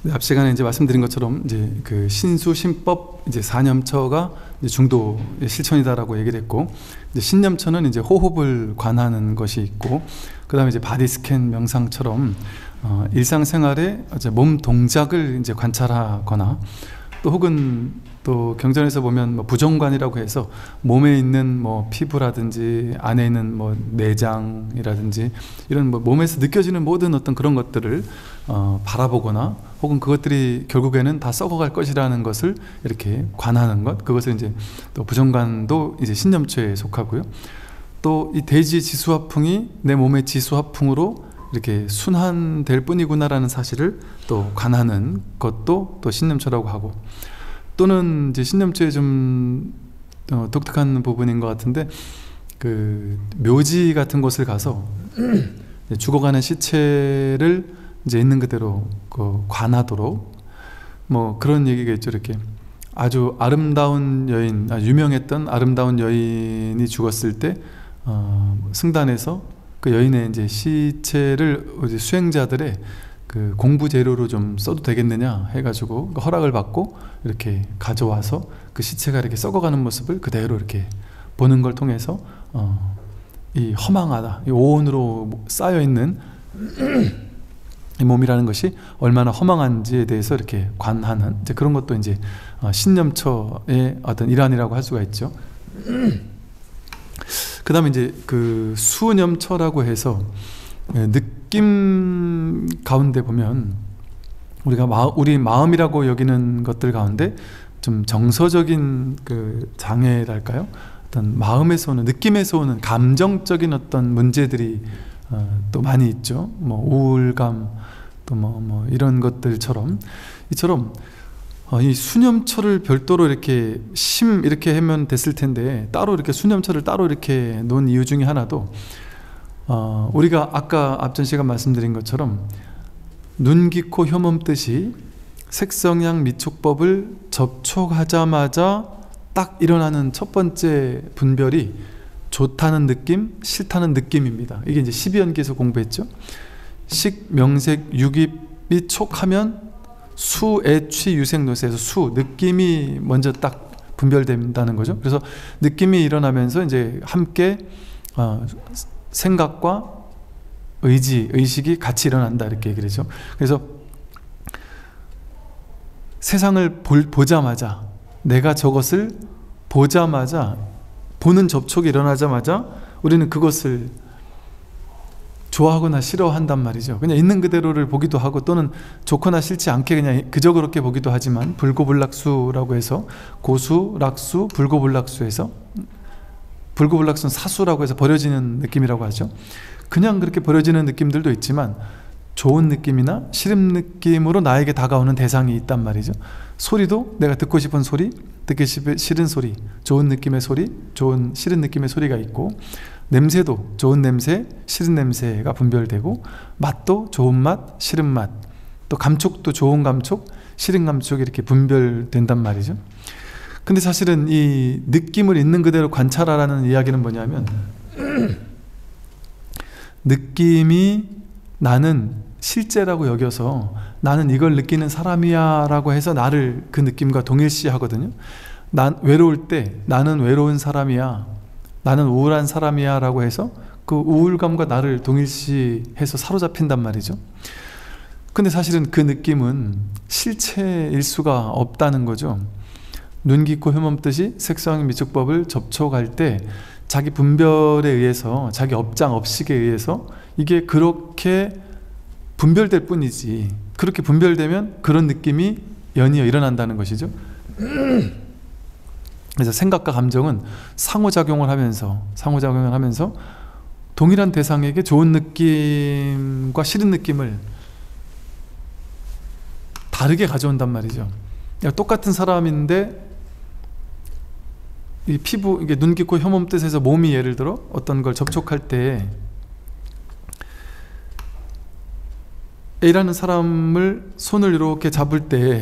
앞 시간에 이제 말씀드린 것처럼 이제 그 신수 신법 이제 사념처가 이제 중도 실천이다라고 얘기를 했고, 이제 신념처는 이제 호흡을 관하는 것이 있고, 그다음에 이제 바디 스캔 명상처럼 일상생활에 이제 몸 동작을 이제 관찰하거나, 또 혹은 또 경전에서 보면 뭐 부정관이라고 해서 몸에 있는 뭐 피부라든지 안에 있는 뭐 내장이라든지 이런 뭐 몸에서 느껴지는 모든 어떤 그런 것들을 바라보거나, 혹은 그것들이 결국에는 다 썩어갈 것이라는 것을 이렇게 관하는 것, 그것을 이제 또 부정관도 이제 신념처에 속하고요. 또 이 대지 지수화풍이 내 몸의 지수화풍으로 이렇게 순환될 뿐이구나라는 사실을 또 관하는 것도 또 신념처라고 하고, 또는 이제 신념처의 좀 독특한 부분인 것 같은데, 그 묘지 같은 곳을 가서 죽어가는 시체를 이제 있는 그대로 그 관하도록, 뭐 그런 얘기가 있죠. 이렇게 아주 아름다운 여인, 아주 유명했던 아름다운 여인이 죽었을 때 승단에서 그 여인의 이제 시체를 이제 수행자들의 그 공부 재료로 좀 써도 되겠느냐 해가지고 허락을 받고 이렇게 가져와서 그 시체가 이렇게 썩어가는 모습을 그대로 이렇게 보는 걸 통해서 이 허망하다, 이 오온으로 쌓여 있는 이 몸이라는 것이 얼마나 허망한지에 대해서 이렇게 관하는 이제 그런 것도 이제 신념처의 어떤 일환이라고 할 수가 있죠. 그 다음에 이제 그 수념처라고 해서 느낌 가운데 보면 우리가 우리 마음이라고 여기는 것들 가운데 좀 정서적인 그 장애랄까요? 어떤 마음에서 오는, 느낌에서 오는 감정적인 어떤 문제들이 또 많이 있죠. 뭐 우울감, 또 뭐 이런 것들처럼, 이처럼 이 수념처를 별도로 이렇게 이렇게 하면 됐을 텐데, 따로 이렇게 수념처를 따로 이렇게 놓은 이유 중에 하나도 우리가 아까 앞전 시간 말씀드린 것처럼 눈, 귀, 코, 혀, 몸 뜻이 색성향 미촉법을 접촉하자마자 딱 일어나는 첫 번째 분별이 좋다는 느낌, 싫다는 느낌입니다. 이게 이제 12연기에서 공부했죠. 식, 명색, 유입이 촉하면 수, 애, 취, 유색, 노세에서 수, 느낌이 먼저 딱 분별된다는 거죠. 그래서 느낌이 일어나면서 이제 함께 생각과 의식이 같이 일어난다, 이렇게 얘기를 하죠. 그래서 세상을 보자마자, 내가 저것을 보자마자, 보는 접촉이 일어나자마자 우리는 그것을 좋아하거나 싫어한단 말이죠. 그냥 있는 그대로를 보기도 하고, 또는 좋거나 싫지 않게 그냥 그저 그렇게 보기도 하지만, 불고불락수라고 해서 고수, 락수, 불고불락수에서, 불고불락수는 사수라고 해서 버려지는 느낌이라고 하죠. 그냥 그렇게 버려지는 느낌들도 있지만 좋은 느낌이나 싫은 느낌으로 나에게 다가오는 대상이 있단 말이죠. 소리도 내가 듣고 싶은 소리, 듣기 싫은 소리, 좋은 느낌의 소리, 싫은 느낌의 소리가 있고, 냄새도 좋은 냄새, 싫은 냄새가 분별되고, 맛도 좋은 맛, 싫은 맛, 또 감촉도 좋은 감촉, 싫은 감촉이 이렇게 분별된단 말이죠. 근데 사실은 이 느낌을 있는 그대로 관찰하라는 이야기는 뭐냐면, 느낌이 나는 실제라고 여겨서 나는 이걸 느끼는 사람이야 라고 해서 나를 그 느낌과 동일시하거든요. 난 외로울 때 나는 외로운 사람이야, 나는 우울한 사람이야 라고 해서 그 우울감과 나를 동일시해서 사로잡힌단 말이죠. 근데 사실은 그 느낌은 실체일 수가 없다는 거죠. 눈, 귀, 코, 혀, 몸 뜻이 색성향 미촉법을 접촉할 때 자기 분별에 의해서, 자기 업장, 업식에 의해서 이게 그렇게 분별될 뿐이지, 그렇게 분별되면 그런 느낌이 연이어 일어난다는 것이죠. 그래서 생각과 감정은 상호작용을 하면서 동일한 대상에게 좋은 느낌과 싫은 느낌을 다르게 가져온단 말이죠. 똑같은 사람인데 이 피부, 이게 눈, 귀, 코, 혀, 몸 뜻에서 몸이 예를 들어 어떤 걸 접촉할 때 A라는 사람을 손을 이렇게 잡을 때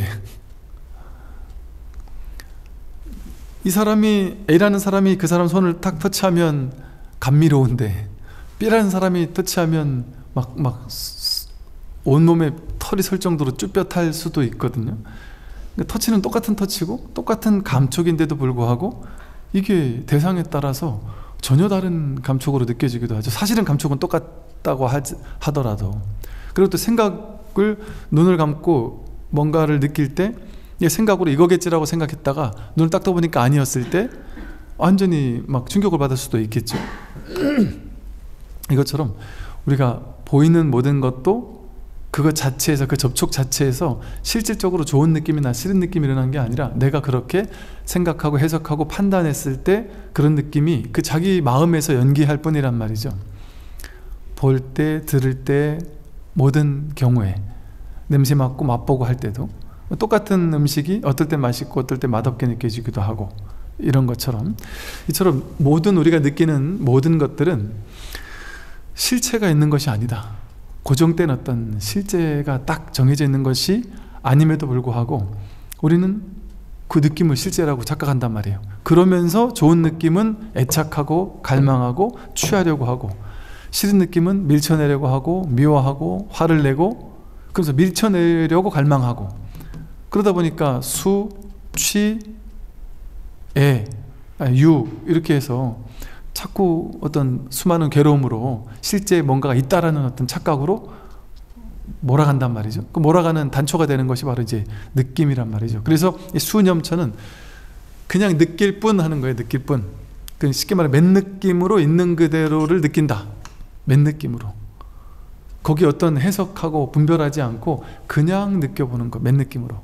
이 사람이, A라는 사람이 그 사람 손을 탁 터치하면 감미로운데 B라는 사람이 터치하면 막 온몸에 털이 설 정도로 쭈뼛할 수도 있거든요. 그러니까 터치는 똑같은 터치고 똑같은 감촉인데도 불구하고 이게 대상에 따라서 전혀 다른 감촉으로 느껴지기도 하죠. 사실은 감촉은 똑같다고 하더라도. 그리고 또 생각을, 눈을 감고 뭔가를 느낄 때 생각으로 이거겠지라고 생각했다가 눈을 딱 떠보니까 아니었을 때 완전히 막 충격을 받을 수도 있겠죠. 이것처럼 우리가 보이는 모든 것도 그것 자체에서, 그 접촉 자체에서 실질적으로 좋은 느낌이나 싫은 느낌이 일어난 게 아니라 내가 그렇게 생각하고 해석하고 판단했을 때 그런 느낌이 그 자기 마음에서 연기할 뿐이란 말이죠. 볼 때, 들을 때, 모든 경우에 냄새 맡고 맛보고 할 때도 똑같은 음식이 어떨 때 맛있고 어떨 때 맛없게 느껴지기도 하고, 이런 것처럼 이처럼 모든 우리가 느끼는 모든 것들은 실체가 있는 것이 아니다. 고정된 어떤 실제가 딱 정해져 있는 것이 아님에도 불구하고 우리는 그 느낌을 실제라고 착각한단 말이에요. 그러면서 좋은 느낌은 애착하고 갈망하고 취하려고 하고, 싫은 느낌은 밀쳐내려고 하고 미워하고 화를 내고, 그래서 밀쳐내려고 갈망하고, 그러다 보니까 수, 취, 유 이렇게 해서 자꾸 어떤 수많은 괴로움으로 실제 뭔가가 있다라는 어떤 착각으로 몰아간단 말이죠. 그 몰아가는 단초가 되는 것이 바로 이제 느낌이란 말이죠. 그래서 이 수념처는 그냥 느낄 뿐 하는 거예요. 느낄 뿐. 그 쉽게 말해 맨 느낌으로 있는 그대로를 느낀다. 맨 느낌으로. 거기 어떤 해석하고 분별하지 않고 그냥 느껴보는 것. 맨 느낌으로.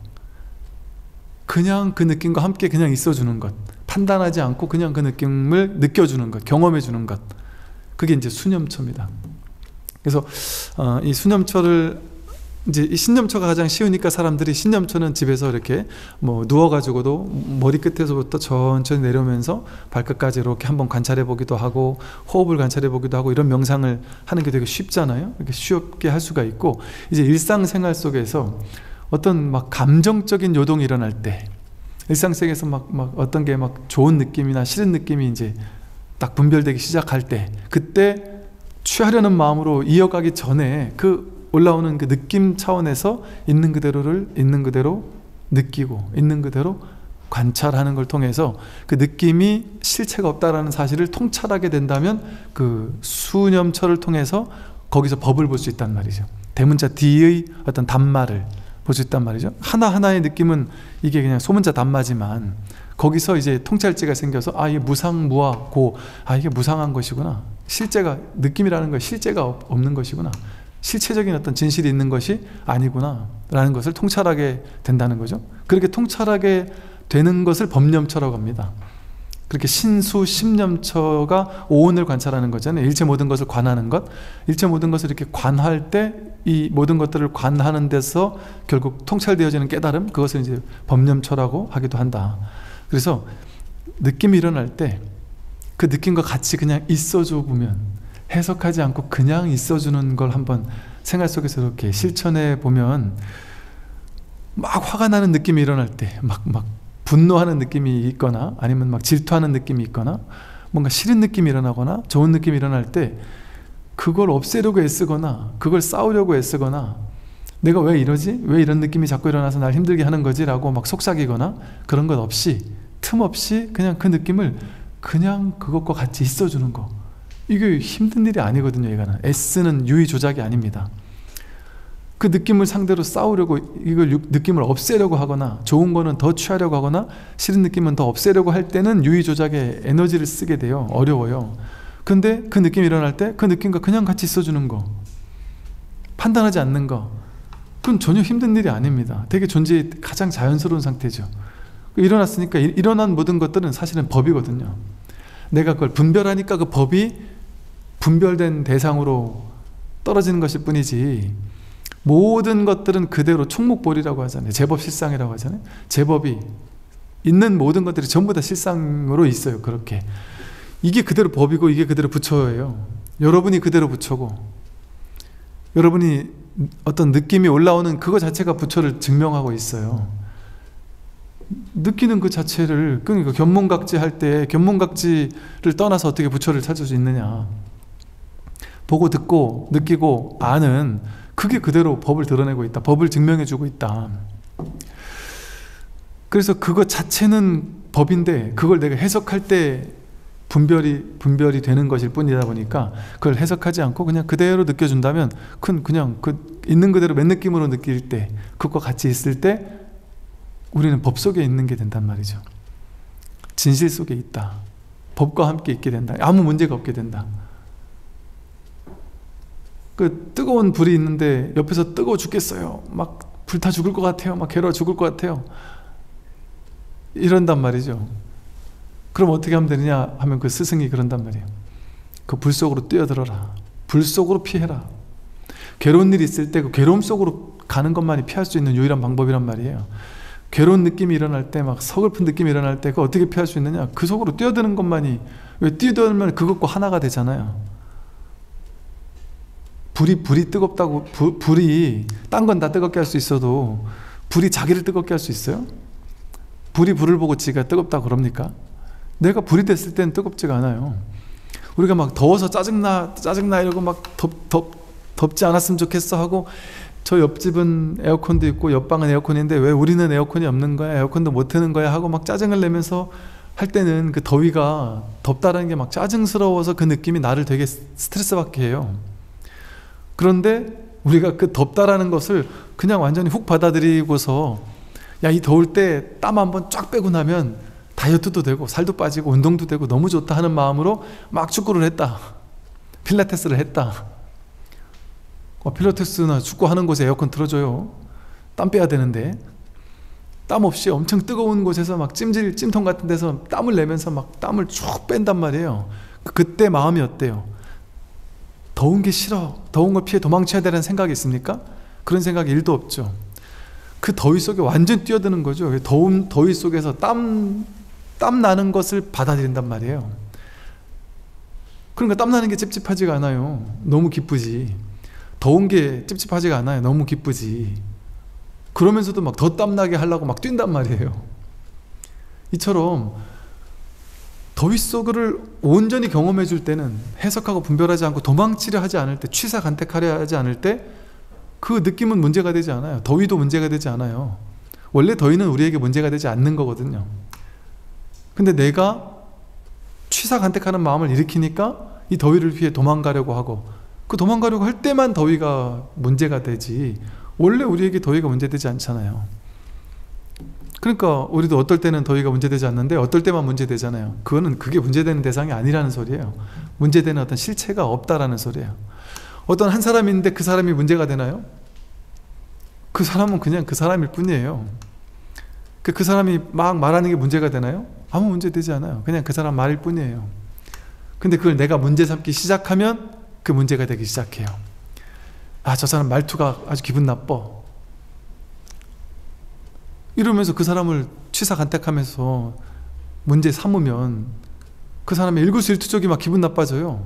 그냥 그 느낌과 함께 그냥 있어주는 것. 판단하지 않고 그냥 그 느낌을 느껴주는 것, 경험해주는 것. 그게 이제 수념처입니다. 그래서 이 수념처를 이제 이 신념처가 가장 쉬우니까 사람들이 신념처는 집에서 이렇게 뭐 누워가지고도 머리 끝에서부터 천천히 내려오면서 발끝까지 이렇게 한번 관찰해 보기도 하고 호흡을 관찰해 보기도 하고 이런 명상을 하는 게 되게 쉽잖아요. 이렇게 쉽게 할 수가 있고, 이제 일상생활 속에서 어떤 막 감정적인 요동이 일어날 때, 일상생활에서 막 어떤 게 막 좋은 느낌이나 싫은 느낌이 이제 딱 분별되기 시작할 때, 그때 취하려는 마음으로 이어가기 전에 그 올라오는 그 느낌 차원에서 있는 그대로를 있는 그대로 느끼고 있는 그대로 관찰하는 걸 통해서 그 느낌이 실체가 없다라는 사실을 통찰하게 된다면 그 수념처를 통해서 거기서 법을 볼 수 있단 말이죠. 대문자 D의 어떤 단말을 볼 수 있단 말이죠. 하나하나의 느낌은 이게 그냥 소문자 단마지만 거기서 이제 통찰제가 생겨서 이게 무상무하고 이게 무상한 것이구나. 실제가, 느낌이라는 건 실제가 없는 것이구나. 실체적인 어떤 진실이 있는 것이 아니구나 라는 것을 통찰하게 된다는 거죠. 그렇게 통찰하게 되는 것을 법념처라고 합니다. 그렇게 신수 심념처가 오온을 관찰하는 거잖아요. 일체 모든 것을 관하는 것. 일체 모든 것을 이렇게 관할 때 이 모든 것들을 관하는 데서 결국 통찰되어지는 깨달음, 그것을 이제 법념처라고 하기도 한다. 그래서 느낌이 일어날 때 그 느낌과 같이 그냥 있어줘 보면, 해석하지 않고 그냥 있어주는 걸 한번 생활 속에서 이렇게 실천해 보면, 막 화가 나는 느낌이 일어날 때, 막 분노하는 느낌이 있거나 아니면 막 질투하는 느낌이 있거나 뭔가 싫은 느낌이 일어나거나 좋은 느낌이 일어날 때 그걸 없애려고 애쓰거나 그걸 싸우려고 애쓰거나 내가 왜 이러지? 왜 이런 느낌이 자꾸 일어나서 날 힘들게 하는 거지? 라고 막 속삭이거나 그런 것 없이, 틈 없이 그냥 그 느낌을 그냥 그것과 같이 있어주는 거. 이게 힘든 일이 아니거든요. 이거는 애쓰는 유의 조작이 아닙니다. 그 느낌을 상대로 싸우려고, 이걸 느낌을 없애려고 하거나 좋은 거는 더 취하려고 하거나 싫은 느낌은 더 없애려고 할 때는 유의 조작에 에너지를 쓰게 돼요. 어려워요. 근데 그 느낌이 일어날 때 그 느낌과 그냥 같이 있어주는 거, 판단하지 않는 거, 그건 전혀 힘든 일이 아닙니다. 되게 존재의 가장 자연스러운 상태죠. 일어났으니까 일어난 모든 것들은 사실은 법이거든요. 내가 그걸 분별하니까 그 법이 분별된 대상으로 떨어지는 것일 뿐이지, 모든 것들은 그대로 총목볼이라고 하잖아요. 제법 실상이라고 하잖아요. 제법이 있는 모든 것들이 전부 다 실상으로 있어요. 그렇게 이게 그대로 법이고 이게 그대로 부처예요. 여러분이 그대로 부처고, 여러분이 어떤 느낌이 올라오는 그거 자체가 부처를 증명하고 있어요. 느끼는 그 자체를, 그러니까 견문각지 할 때 견문각지를 떠나서 어떻게 부처를 찾을 수 있느냐. 보고 듣고 느끼고 아는 그게 그대로 법을 드러내고 있다. 법을 증명해주고 있다. 그래서 그것 자체는 법인데 그걸 내가 해석할 때 분별이 되는 것일 뿐이다 보니까 그걸 해석하지 않고 그냥 그대로 느껴준다면 그냥 그 있는 그대로 맨 느낌으로 느낄 때, 그것과 같이 있을 때 우리는 법 속에 있는 게 된단 말이죠. 진실 속에 있다. 법과 함께 있게 된다. 아무 문제가 없게 된다. 그 뜨거운 불이 있는데 옆에서 뜨거워 죽겠어요. 막 불타 죽을 것 같아요. 막 괴로워 죽을 것 같아요. 이런단 말이죠. 그럼 어떻게 하면 되느냐 하면 그 스승이 그런단 말이에요. 그 불 속으로 뛰어들어라. 불 속으로 피해라. 괴로운 일이 있을 때 그 괴로움 속으로 가는 것만이 피할 수 있는 유일한 방법이란 말이에요. 괴로운 느낌이 일어날 때, 막 서글픈 느낌이 일어날 때 그거 어떻게 피할 수 있느냐? 그 속으로 뛰어드는 것만이, 왜 뛰어들면 그것과 하나가 되잖아요. 불이 뜨겁다고, 불이 딴 건 다 뜨겁게 할 수 있어도 불이 자기를 뜨겁게 할 수 있어요? 불이 불을 보고 지가 뜨겁다고 그럽니까? 내가 불이 됐을 때는 뜨겁지가 않아요. 우리가 막 더워서 짜증나 이러고 막 덥지 않았으면 좋겠어 하고, 저 옆집은 에어컨도 있고 옆방은 에어컨인데 왜 우리는 에어컨이 없는 거야, 에어컨도 못 트는 거야 하고 막 짜증을 내면서 할 때는 그 더위가, 덥다라는 게 막 짜증스러워서 그 느낌이 나를 되게 스트레스 받게 해요. 그런데 우리가 그 덥다라는 것을 그냥 완전히 훅 받아들이고서, 야, 이 더울 때 땀 한번 쫙 빼고 나면 다이어트도 되고 살도 빠지고 운동도 되고 너무 좋다 하는 마음으로 막 축구를 했다, 필라테스를 했다. 필라테스나 축구하는 곳에 에어컨 틀어줘요. 땀 빼야 되는데 땀 없이 엄청 뜨거운 곳에서 막 찜통 같은 데서 땀을 내면서 막 땀을 쭉 뺀단 말이에요. 그때 마음이 어때요? 더운 게 싫어, 더운 걸 피해 도망쳐야 되는 생각이 있습니까? 그런 생각이 1도 없죠. 그 더위 속에 완전 뛰어드는 거죠. 더위 속에서 땀 나는 것을 받아들인단 말이에요. 그러니까 땀 나는 게 찝찝하지가 않아요. 너무 기쁘지. 더운 게 찝찝하지가 않아요. 너무 기쁘지. 그러면서도 막 더 땀나게 하려고 막 뛴단 말이에요. 이처럼 더위 속을 온전히 경험해 줄 때는, 해석하고 분별하지 않고 도망치려 하지 않을 때, 취사간택하려 하지 않을 때 그 느낌은 문제가 되지 않아요. 더위도 문제가 되지 않아요. 원래 더위는 우리에게 문제가 되지 않는 거거든요. 근데 내가 취사간택하는 마음을 일으키니까 이 더위를 피해 도망가려고 하고, 그 도망가려고 할 때만 더위가 문제가 되지 원래 우리에게 더위가 문제되지 않잖아요. 그러니까 우리도 어떨 때는 더위가 문제되지 않는데 어떨 때만 문제되잖아요. 그게 문제되는 대상이 아니라는 소리예요. 문제되는 어떤 실체가 없다라는 소리예요. 어떤 한 사람이 있는데 그 사람이 문제가 되나요? 그 사람은 그냥 그 사람일 뿐이에요. 그 사람이 막 말하는 게 문제가 되나요? 아무 문제 되지 않아요. 그냥 그 사람 말일 뿐이에요. 근데 그걸 내가 문제 삼기 시작하면 그 문제가 되기 시작해요. 아, 저 사람 말투가 아주 기분 나빠, 이러면서 그 사람을 취사간택하면서 문제 삼으면 그 사람의 일거수일투족이 막 기분 나빠져요.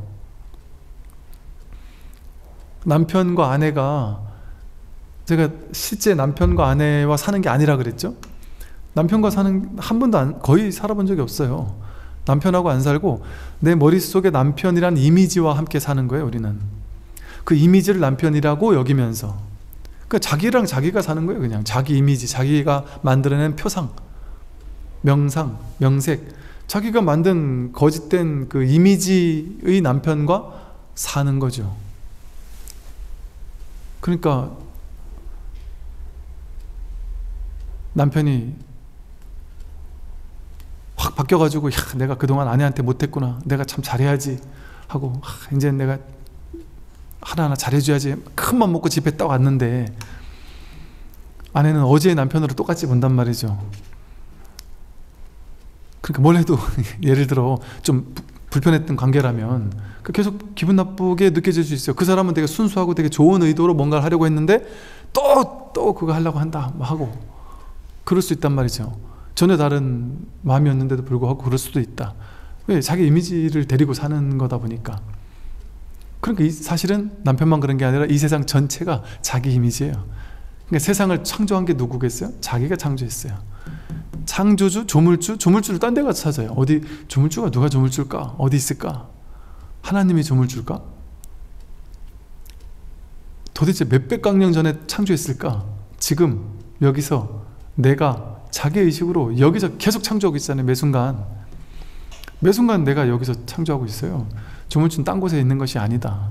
남편과 아내가, 제가 실제 남편과 아내와 사는 게 아니라 그랬죠. 남편과 한 번도 거의 살아본 적이 없어요. 남편하고 안 살고 내 머릿속에 남편이란 이미지와 함께 사는 거예요. 우리는 그 이미지를 남편이라고 여기면서, 그러니까 자기랑 자기가 사는 거예요. 그냥 자기 이미지, 자기가 만들어낸 표상, 명상, 명색, 자기가 만든 거짓된 그 이미지의 남편과 사는 거죠. 그러니까 남편이 확 바뀌어가지고, 야, 내가 그동안 아내한테 못했구나, 내가 참 잘해야지 하고, 이제 내가 하나하나 잘해줘야지, 큰 맘 먹고 집에 딱 왔는데 아내는 어제의 남편으로 똑같이 본단 말이죠. 그러니까 뭘 해도 예를 들어 좀 불편했던 관계라면 계속 기분 나쁘게 느껴질 수 있어요. 그 사람은 되게 순수하고 되게 좋은 의도로 뭔가를 하려고 했는데 또 그거 하려고 한다 하고, 그럴 수 있단 말이죠. 전혀 다른 마음이었는데도 불구하고 그럴 수도 있다. 왜? 자기 이미지를 데리고 사는 거다 보니까. 그러니까 사실은 남편만 그런 게 아니라 이 세상 전체가 자기 이미지예요. 그러니까 세상을 창조한 게 누구겠어요? 자기가 창조했어요. 창조주, 조물주를 딴 데 가서 찾아요. 어디 조물주가, 누가 조물주일까? 어디 있을까? 하나님이 조물주일까? 도대체 몇백 강년 전에 창조했을까? 지금 여기서 내가 자기의식으로 여기서 계속 창조하고 있잖아요. 매 순간 내가 여기서 창조하고 있어요. 조문춘 딴 곳에 있는 것이 아니다.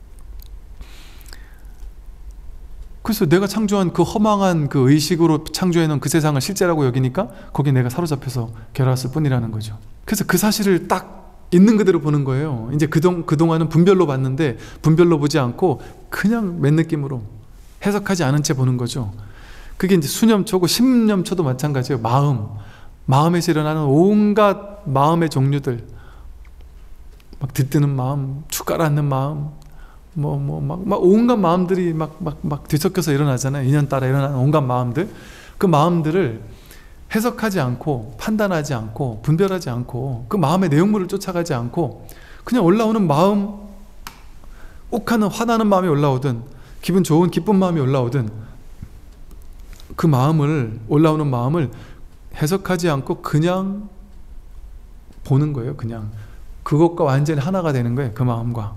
그래서 내가 창조한 그 허망한 그 의식으로 창조해놓은 그 세상을 실제라고 여기니까 거기 내가 사로잡혀서 결합했을 뿐이라는 거죠. 그래서 그 사실을 딱 있는 그대로 보는 거예요. 이제 그동안은 분별로 봤는데 분별로 보지 않고 그냥 맨 느낌으로 해석하지 않은 채 보는 거죠. 그게 이제 수념초고 십념초도 마찬가지예요. 마음에서 일어나는 온갖 마음의 종류들, 막 들뜨는 마음, 축가라앉는 마음, 막 온갖 마음들이 막 뒤섞여서 일어나잖아요. 인연 따라 일어나는 온갖 마음들. 그 마음들을 해석하지 않고 판단하지 않고 분별하지 않고 그 마음의 내용물을 쫓아가지 않고 그냥 올라오는 마음, 욱하는 화나는 마음이 올라오든 기분 좋은 기쁜 마음이 올라오든 그 마음을, 올라오는 마음을 해석하지 않고 그냥 보는 거예요. 그냥 그것과 완전히 하나가 되는 거예요. 그 마음과.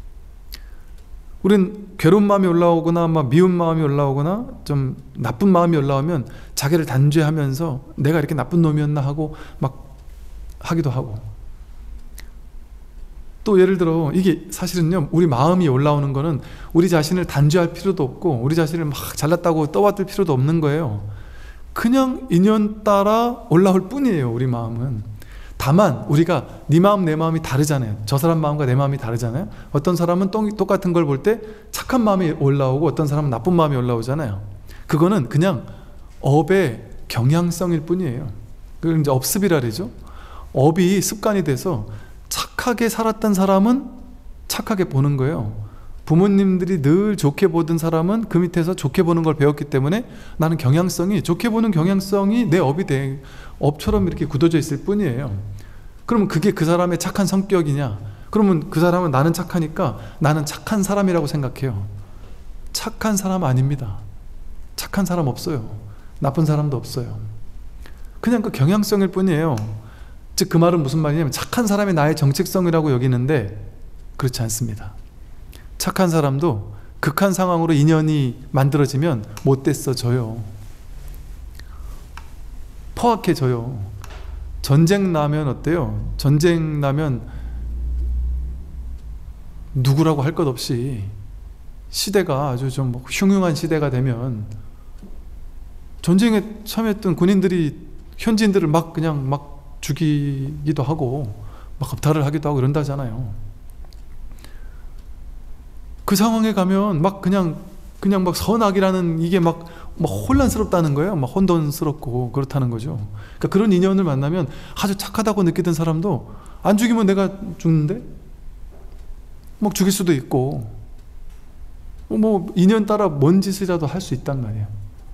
우린 괴로운 마음이 올라오거나 막 미운 마음이 올라오거나 좀 나쁜 마음이 올라오면 자기를 단죄하면서 내가 이렇게 나쁜 놈이었나 하고 막 하기도 하고, 또 예를 들어 이게 사실은요, 우리 마음이 올라오는 거는 우리 자신을 단죄할 필요도 없고 우리 자신을 막 잘났다고 떠받들 필요도 없는 거예요. 그냥 인연 따라 올라올 뿐이에요. 우리 마음은. 다만 우리가 네 마음 내 마음이 다르잖아요. 저 사람 마음과 내 마음이 다르잖아요. 어떤 사람은 똑같은 걸 볼 때 착한 마음이 올라오고 어떤 사람은 나쁜 마음이 올라오잖아요. 그거는 그냥 업의 경향성일 뿐이에요. 그걸 이제 업습이라 그러죠. 업이 습관이 돼서 착하게 살았던 사람은 착하게 보는 거예요. 부모님들이 늘 좋게 보던 사람은 그 밑에서 좋게 보는 걸 배웠기 때문에 나는 경향성이, 좋게 보는 경향성이 내 업이 돼, 업처럼 이렇게 굳어져 있을 뿐이에요. 그러면 그게 그 사람의 착한 성격이냐? 그러면 그 사람은 나는 착하니까 나는 착한 사람이라고 생각해요. 착한 사람 아닙니다. 착한 사람 없어요. 나쁜 사람도 없어요. 그냥 그 경향성일 뿐이에요. 즉 그 말은 무슨 말이냐면 착한 사람이 나의 정체성이라고 여기는데 그렇지 않습니다. 착한 사람도 극한 상황으로 인연이 만들어지면 못됐어져요. 포악해져요. 전쟁 나면 어때요? 전쟁 나면 누구라고 할 것 없이 시대가 아주 좀 흉흉한 시대가 되면 전쟁에 참여했던 군인들이 현지인들을 막 그냥 막 죽이기도 하고 막 겁탈을 하기도 하고 이런다잖아요. 그 상황에 가면 막 그냥 막 선악이라는 이게 막 혼란스럽다는 거예요. 막 혼돈스럽고 그렇다는 거죠. 그러니까 그런 인연을 만나면 아주 착하다고 느끼던 사람도 안 죽이면 내가 죽는데? 막 죽일 수도 있고 뭐 인연 따라 뭔 짓이라도 할 수 있단 말이에요.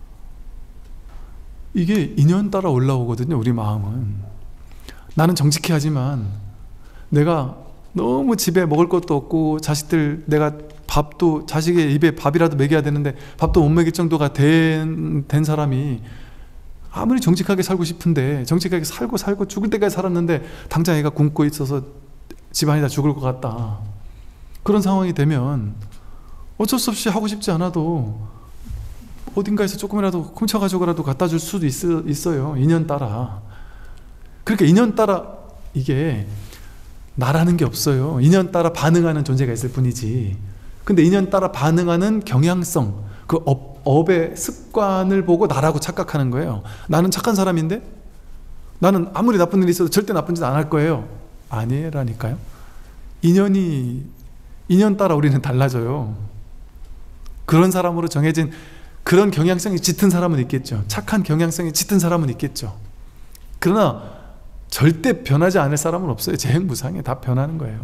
이게 인연 따라 올라오거든요. 우리 마음은. 나는 정직해 하지만 내가 너무 집에 먹을 것도 없고 자식들 내가 밥도 자식의 입에 밥이라도 먹여야 되는데 밥도 못 먹일 정도가 된 사람이 아무리 정직하게 살고 싶은데 정직하게 살고 죽을 때까지 살았는데 당장 애가 굶고 있어서 집안이 다 죽을 것 같다. 그런 상황이 되면 어쩔 수 없이 하고 싶지 않아도 어딘가에서 조금이라도 훔쳐가지고라도 갖다 줄 수도 있어요. 인연 따라. 그러니까 인연 따라 이게 나라는 게 없어요. 인연 따라 반응하는 존재가 있을 뿐이지. 근데 인연 따라 반응하는 경향성, 그 업의 습관을 보고 나라고 착각하는 거예요. 나는 착한 사람인데 나는 아무리 나쁜 일이 있어도 절대 나쁜 짓 안 할 거예요. 아니라니까요. 인연 따라 우리는 달라져요. 그런 사람으로 정해진 그런 경향성이 짙은 사람은 있겠죠. 착한 경향성이 짙은 사람은 있겠죠. 그러나 절대 변하지 않을 사람은 없어요. 재행무상에 다 변하는 거예요.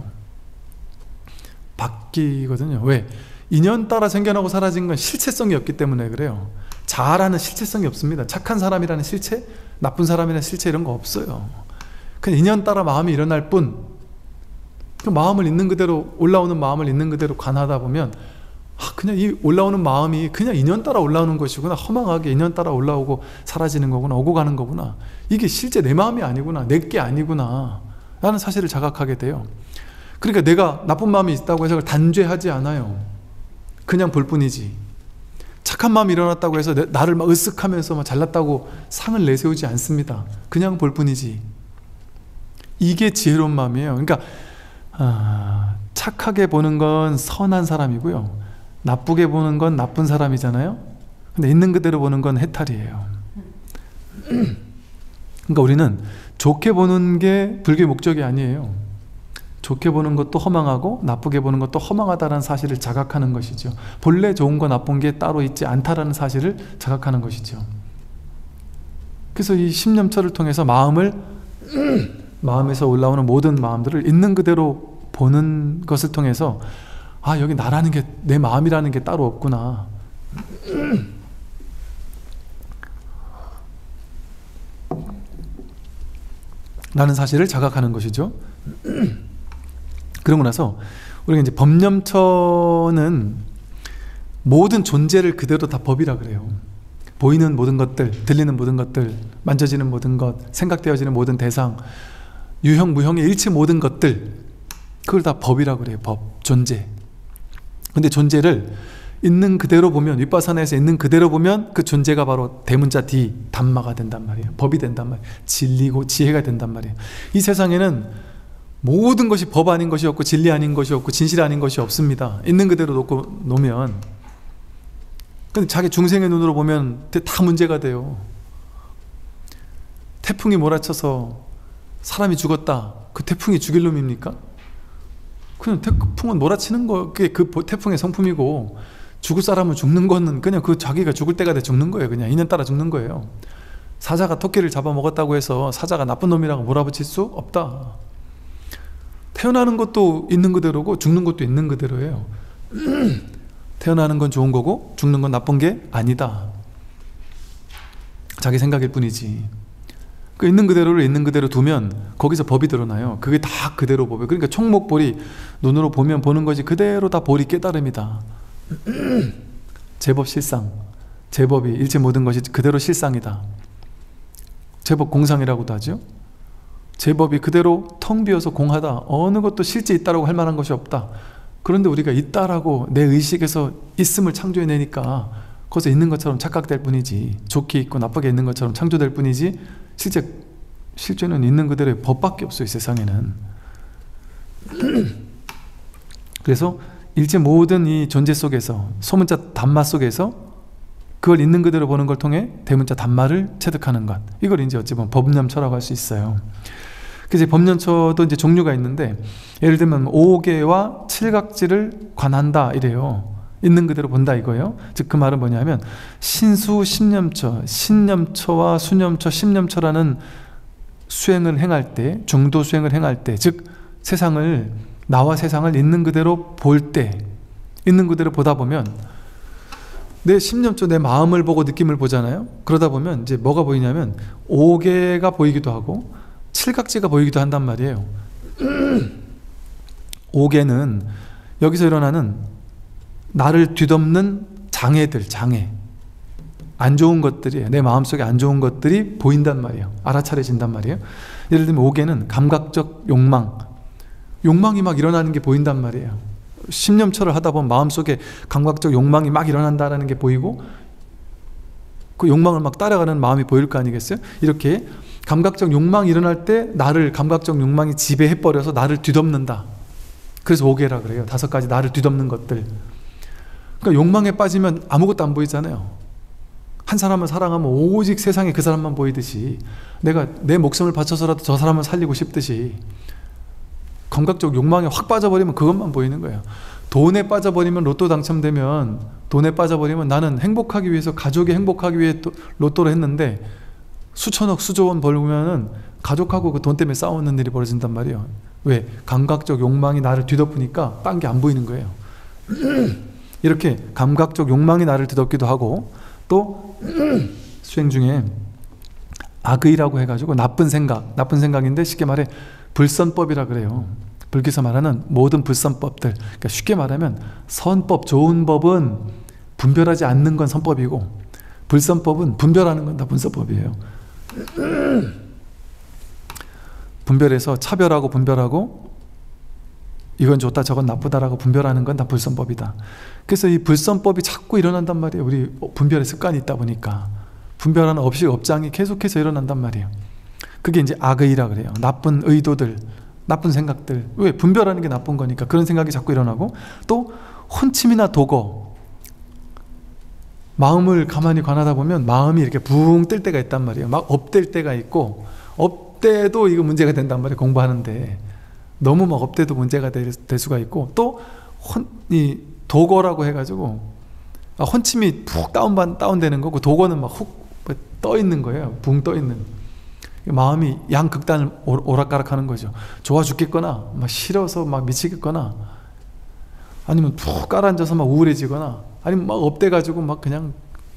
바뀌거든요. 왜? 인연 따라 생겨나고 사라진 건 실체성이 없기 때문에 그래요. 자아라는 실체성이 없습니다. 착한 사람이라는 실체, 나쁜 사람이라는 실체 이런 거 없어요. 그냥 인연 따라 마음이 일어날 뿐, 그 마음을 있는 그대로, 올라오는 마음을 있는 그대로 관하다 보면 그냥 이 올라오는 마음이 그냥 인연 따라 올라오는 것이구나. 허망하게 인연 따라 올라오고 사라지는 거구나. 오고 가는 거구나. 이게 실제 내 마음이 아니구나. 내게 아니구나 라는 사실을 자각하게 돼요. 그러니까 내가 나쁜 마음이 있다고 해서 그걸 단죄하지 않아요. 그냥 볼 뿐이지. 착한 마음이 일어났다고 해서 나를 막 으쓱하면서 막 잘났다고 상을 내세우지 않습니다. 그냥 볼 뿐이지. 이게 지혜로운 마음이에요. 그러니까 착하게 보는 건 선한 사람이고요, 나쁘게 보는 건 나쁜 사람이잖아요. 근데 있는 그대로 보는 건 해탈이에요. 그러니까 우리는 좋게 보는 게 불교의 목적이 아니에요. 좋게 보는 것도 허망하고 나쁘게 보는 것도 허망하다는 사실을 자각하는 것이죠. 본래 좋은 거 나쁜 게 따로 있지 않다라는 사실을 자각하는 것이죠. 그래서 이 십념처를 통해서 마음에서 올라오는 모든 마음들을 있는 그대로 보는 것을 통해서 여기 나라는 게, 내 마음이라는 게 따로 없구나, 라는 사실을 자각하는 것이죠. 그러고 나서 우리가 이제 법념처는 모든 존재를 그대로 다 법이라 그래요. 보이는 모든 것들, 들리는 모든 것들, 만져지는 모든 것, 생각되어지는 모든 대상, 유형, 무형의 일체 모든 것들, 그걸 다 법이라 그래요. 법, 존재. 근데 존재를 있는 그대로 보면, 윗바사나에서 있는 그대로 보면 그 존재가 바로 대문자 D, 담마가 된단 말이에요. 법이 된단 말이에요. 진리고 지혜가 된단 말이에요. 이 세상에는 모든 것이 법 아닌 것이 없고 진리 아닌 것이 없고 진실 아닌 것이 없습니다. 있는 그대로 놓으면. 근데 자기 중생의 눈으로 보면 다 문제가 돼요. 태풍이 몰아쳐서 사람이 죽었다. 그 태풍이 죽일 놈입니까? 그냥 태풍은 몰아치는 거, 그게 그 태풍의 성품이고, 죽을 사람은 죽는 거는 그냥 그 자기가 죽을 때가 돼 죽는 거예요. 그냥 인연 따라 죽는 거예요. 사자가 토끼를 잡아먹었다고 해서 사자가 나쁜 놈이라고 몰아붙일 수 없다. 태어나는 것도 있는 그대로고 죽는 것도 있는 그대로예요. 태어나는 건 좋은 거고 죽는 건 나쁜 게 아니다. 자기 생각일 뿐이지. 그 있는 그대로를 있는 그대로 두면 거기서 법이 드러나요. 그게 다 그대로 법이에요. 그러니까 총목볼이 눈으로 보면 보는 것이 그대로 다 볼이 깨달음이다. 제법 실상, 제법이 일체 모든 것이 그대로 실상이다. 제법 공상이라고도 하죠. 제법이 그대로 텅 비어서 공하다. 어느 것도 실제 있다라고 할 만한 것이 없다. 그런데 우리가 있다라고 내 의식에서 있음을 창조해내니까 거기서 있는 것처럼 착각될 뿐이지, 좋게 있고 나쁘게 있는 것처럼 창조될 뿐이지, 실제는 있는 그대로의 법밖에 없어요. 이 세상에는. 그래서 일체 모든 이 존재 속에서, 소문자 담마 속에서 그걸 있는 그대로 보는 걸 통해 대문자 담마를 체득하는 것, 이걸 이제 어찌 보면 법념처라고 할 수 있어요. 그래서 법념처도 이제 종류가 있는데, 예를 들면 5개와 칠각지를 관한다 이래요. 있는 그대로 본다 이거예요. 즉 그 말은 뭐냐면 신수 십념처, 신념처와 수념처, 십념처라는 수행을 행할 때, 중도 수행을 행할 때, 즉 세상을, 나와 세상을 있는 그대로 볼 때, 있는 그대로 보다 보면 내 십념처, 내 마음을 보고 느낌을 보잖아요. 그러다 보면 이제 뭐가 보이냐면 5개가 보이기도 하고 칠각지가 보이기도 한단 말이에요. 5개는 여기서 일어나는 나를 뒤덮는 장애들, 장애, 안 좋은 것들이, 내 마음속에 안 좋은 것들이 보인단 말이에요. 알아차려진단 말이에요. 예를 들면 5개는 감각적 욕망이 막 일어나는 게 보인단 말이에요. 십념처를 하다 보면 마음속에 감각적 욕망이 막 일어난다는 게 보이고, 그 욕망을 막 따라가는 마음이 보일 거 아니겠어요? 이렇게 감각적 욕망이 일어날 때 나를, 감각적 욕망이 지배해버려서 나를 뒤덮는다. 그래서 5개라 그래요. 5가지 나를 뒤덮는 것들. 그러니까 욕망에 빠지면 아무것도 안 보이잖아요. 한 사람을 사랑하면 오직 세상에 그 사람만 보이듯이, 내가 내 목숨을 바쳐서라도 저 사람을 살리고 싶듯이, 감각적 욕망에 확 빠져버리면 그것만 보이는 거예요. 돈에 빠져버리면, 로또 당첨되면, 돈에 빠져버리면 나는 행복하기 위해서, 가족이 행복하기 위해 로또를 했는데 수천억 수조원 벌면은 가족하고 그 돈 때문에 싸우는 일이 벌어진단 말이에요. 왜? 감각적 욕망이 나를 뒤덮으니까 딴 게 안 보이는 거예요. 이렇게 감각적 욕망이 나를 뒤덮기도 하고, 또 수행 중에 악의라고 해가지고 나쁜 생각인데 쉽게 말해 불선법이라 그래요. 불교에서 말하는 모든 불선법들, 그러니까 쉽게 말하면 선법, 좋은 법은 분별하지 않는 건 선법이고, 불선법은 분별하는 건 다 분선법이에요. 분별해서 차별하고 분별하고 이건 좋다 저건 나쁘다라고 분별하는 건 다 불선법이다. 그래서 이 불선법이 자꾸 일어난단 말이에요. 우리 분별의 습관이 있다 보니까 분별하는 업장이 계속해서 일어난단 말이에요. 그게 이제 악의라 그래요. 나쁜 의도들, 나쁜 생각들. 왜? 분별하는 게 나쁜 거니까 그런 생각이 자꾸 일어나고, 또 혼침이나 도거, 마음을 가만히 관하다 보면 마음이 이렇게 붕 뜰 때가 있단 말이에요. 막 업될 때가 있고, 업돼도 이거 문제가 된단 말이에요. 공부하는데 너무 막 업돼도 문제가 될 수가 있고, 또 이 도거라고 해가지고 혼침이 푹 다운되는 거고, 도거는 막 훅 떠 있는 거예요. 붕 떠 있는 마음이 양극단을 오락가락하는 거죠. 좋아 죽겠거나 막 싫어서 막 미치겠거나, 아니면 푹 깔아앉아서 막 우울해지거나, 아니면 막 업돼가지고 막 그냥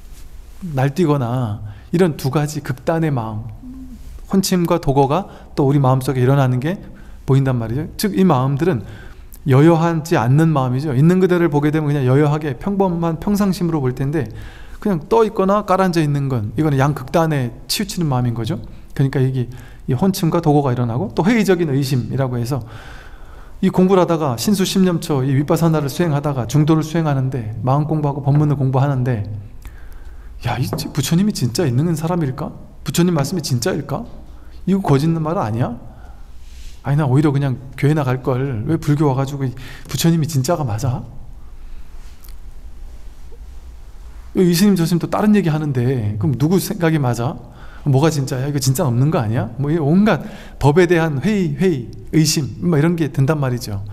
날뛰거나, 이런 두 가지 극단의 마음, 혼침과 도거가 또 우리 마음속에 일어나는 게 보인단 말이죠. 즉 이 마음들은 여여하지 않는 마음이죠. 있는 그대를 보게 되면 그냥 여여하게 평범한 평상심으로 볼 텐데, 그냥 떠 있거나 깔아앉아 있는 건, 이거는 양극단에 치우치는 마음인 거죠. 그러니까 이게 이 혼침과 도거가 일어나고, 또 회의적인 의심이라고 해서 이 공부를 하다가 신수 10년초 이 윗바사나를 수행하다가 중도를 수행하는데, 마음 공부하고 법문을 공부하는데, 야, 이 부처님이 진짜 있는 사람일까? 부처님 말씀이 진짜일까? 이거 거짓말 아니야? 아니 나 오히려 그냥 교회 나갈 걸, 왜 불교 와가지고 부처님이 진짜가 맞아? 이 스님 저 스님 또 다른 얘기 하는데, 그럼 누구 생각이 맞아? 뭐가 진짜야? 이거 진짜 없는 거 아니야? 뭐 온갖 법에 대한 회의, 의심, 뭐 이런 게 든단 말이죠.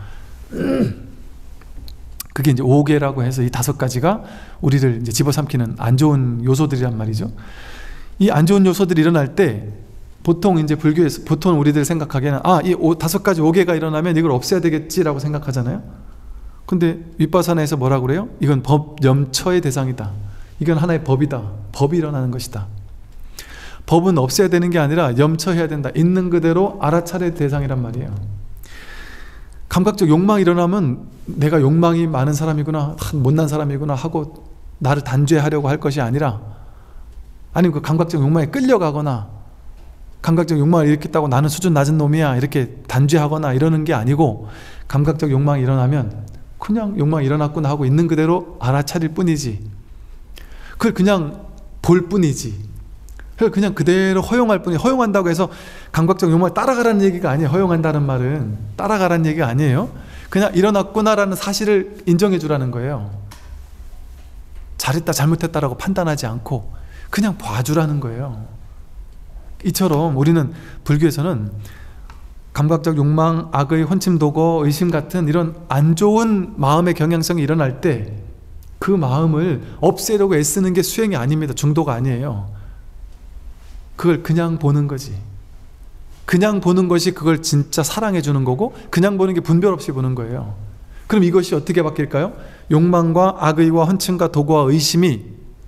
그게 이제 오계라고 해서 이 5가지가 우리를 이제 집어삼키는 안 좋은 요소들이란 말이죠. 이 안 좋은 요소들이 일어날 때, 보통 이제 불교에서 보통 우리들 생각하기에는 이 5가지 오계가 일어나면 이걸 없애야 되겠지라고 생각하잖아요. 근데 윗바사나에서 뭐라고 그래요? 이건 법 염처의 대상이다. 이건 하나의 법이다. 법이 일어나는 것이다. 법은 없애야 되는 게 아니라 염처해야 된다. 있는 그대로 알아차릴 대상이란 말이에요. 감각적 욕망이 일어나면 내가 욕망이 많은 사람이구나, 못난 사람이구나 하고 나를 단죄하려고 할 것이 아니라, 아니면 그 감각적 욕망에 끌려가거나 감각적 욕망을 일으켰다고 나는 수준 낮은 놈이야 이렇게 단죄하거나 이러는 게 아니고, 감각적 욕망이 일어나면 그냥 욕망이 일어났구나 하고 있는 그대로 알아차릴 뿐이지, 그걸 그냥 볼 뿐이지, 그냥 그대로 허용할 뿐이. 허용한다고 해서 감각적 욕망을 따라가라는 얘기가 아니에요. 허용한다는 말은 따라가라는 얘기가 아니에요. 그냥 일어났구나라는 사실을 인정해 주라는 거예요. 잘했다 잘못했다라고 판단하지 않고 그냥 봐주라는 거예요. 이처럼 우리는 불교에서는 감각적 욕망, 악의, 혼침, 도거, 의심 같은 이런 안 좋은 마음의 경향성이 일어날 때 그 마음을 없애려고 애쓰는 게 수행이 아닙니다. 중도가 아니에요. 그걸 그냥 보는 거지. 그냥 보는 것이 그걸 진짜 사랑해 주는 거고, 그냥 보는 게 분별 없이 보는 거예요. 그럼 이것이 어떻게 바뀔까요? 욕망과 악의와 혼침과 도거와 의심이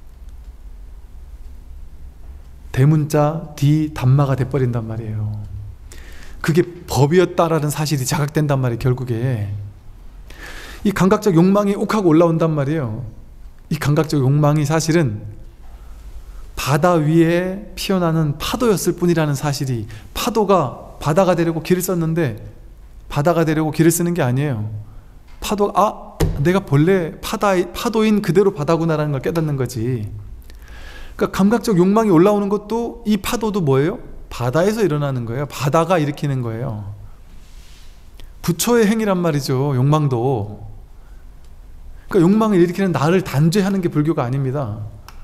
대문자 디 담마가 돼버린단 말이에요. 그게 법이었다라는 사실이 자각된단 말이에요. 결국에 이 감각적 욕망이 욱하고 올라온단 말이에요. 이 감각적 욕망이 사실은 바다 위에 피어나는 파도였을 뿐이라는 사실이, 파도가 바다가 되려고 길을 썼는데 바다가 되려고 길을 쓰는 게 아니에요. 파도가 내가 본래 파도인 그대로 바다구나라는 걸 깨닫는 거지. 그러니까 감각적 욕망이 올라오는 것도, 이 파도도 뭐예요? 바다에서 일어나는 거예요. 바다가 일으키는 거예요. 부처의 행위란 말이죠. 욕망도. 그러니까 욕망을 일으키는 나를 단죄하는 게 불교가 아닙니다.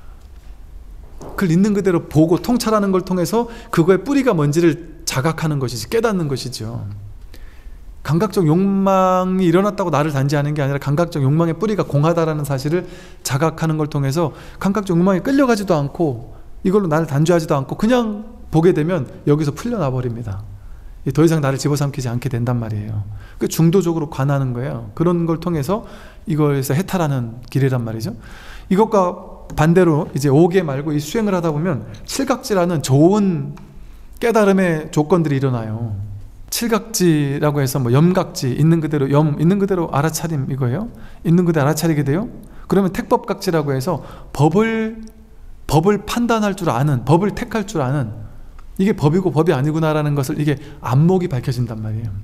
그걸 있는 그대로 보고 통찰하는 걸 통해서 그거의 뿌리가 뭔지를 자각하는 것이지, 깨닫는 것이죠. 감각적 욕망이 일어났다고 나를 단죄하는 게 아니라 감각적 욕망의 뿌리가 공하다라는 사실을 자각하는 걸 통해서 감각적 욕망에 끌려가지도 않고 이걸로 나를 단죄하지도 않고 그냥 보게 되면 여기서 풀려나 버립니다. 더 이상 나를 집어삼키지 않게 된단 말이에요. 그 중도적으로 관하는 거예요. 그런 걸 통해서 이거에서 해탈하는 길이란 말이죠. 이것과 반대로 이제 5계 말고 이 수행을 하다 보면 칠각지라는 좋은 깨달음의 조건들이 일어나요. 칠각지라고 해서 뭐 염각지, 있는 그대로 있는 그대로 알아차림 이거예요. 있는 그대로 알아차리게 돼요. 그러면 택법각지라고 해서 법을 판단할 줄 아는, 법을 택할 줄 아는, 이게 법이고 법이 아니구나라는 것을, 이게 안목이 밝혀진단 말이에요.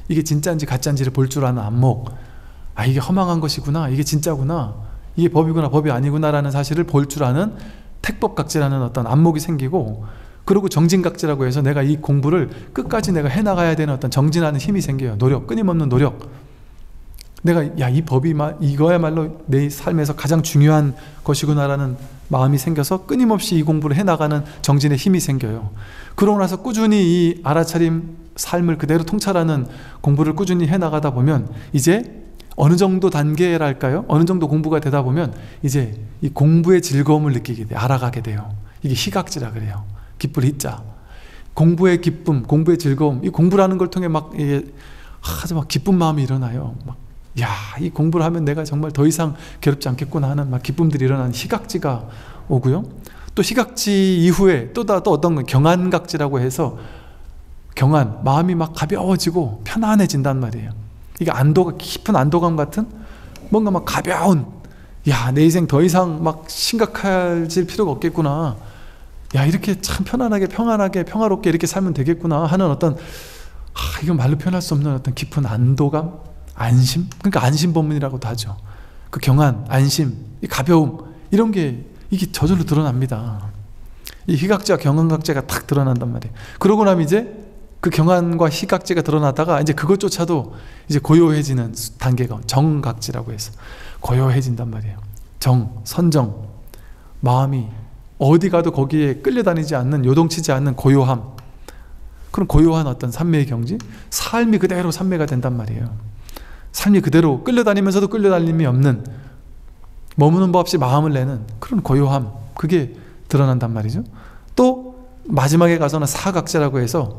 이게 진짜인지 가짜인지를 볼 줄 아는 안목, 아 이게 허망한 것이구나, 이게 진짜구나, 이게 법이구나, 법이 아니구나라는 사실을 볼 줄 아는 택법각지라는 어떤 안목이 생기고, 그리고 정진각지라고 해서 내가 이 공부를 끝까지 내가 해나가야 되는 어떤 정진하는 힘이 생겨요. 노력, 끊임없는 노력. 내가 야, 이 법이 이거야말로 내 삶에서 가장 중요한 것이구나라는 마음이 생겨서 끊임없이 이 공부를 해나가는 정진의 힘이 생겨요. 그러고 나서 꾸준히 이 알아차림 삶을 그대로 통찰하는 공부를 꾸준히 해나가다 보면 이제 어느 정도 단계랄까요? 어느 정도 공부가 되다 보면 이제 이 공부의 즐거움을 느끼게 돼요. 알아가게 돼요. 이게 희각지라 그래요. 기쁠 희자. 공부의 기쁨, 공부의 즐거움. 이 공부라는 걸 통해 막 이게 아주 막 기쁜 마음이 일어나요. 막 야, 이 공부를 하면 내가 정말 더 이상 괴롭지 않겠구나 하는 막 기쁨들이 일어나는 희각지가 오고요. 또 희각지 이후에 또 어떤 건 경안각지라고 해서 경안, 마음이 막 가벼워지고 편안해진단 말이에요. 이게 안도가, 깊은 안도감 같은 뭔가 막 가벼운, 야, 내 인생 더 이상 막 심각해질 필요가 없겠구나, 야, 이렇게 참 편안하게 평안하게 평화롭게 이렇게 살면 되겠구나 하는 어떤, 이건 말로 표현할 수 없는 어떤 깊은 안도감, 안심, 그러니까 안심법문이라고도 하죠. 그 경안, 안심, 이 가벼움, 이런 게 이게 저절로 드러납니다. 이 희각지와 경안각지가 탁 드러난단 말이에요. 그러고 나면 이제 그 경안과 희각지가 드러나다가 이제 그것조차도 이제 고요해지는 단계가 정각지라고 해서 고요해진단 말이에요. 정, 선정, 마음이 어디 가도 거기에 끌려다니지 않는, 요동치지 않는 고요함, 그런 고요한 어떤 삼매의 경지, 삶이 그대로 삼매가 된단 말이에요. 삶이 그대로 끌려다니면서도 끌려다님이 없는, 머무는 법 없이 마음을 내는 그런 고요함, 그게 드러난단 말이죠. 또 마지막에 가서는 사각지라고 해서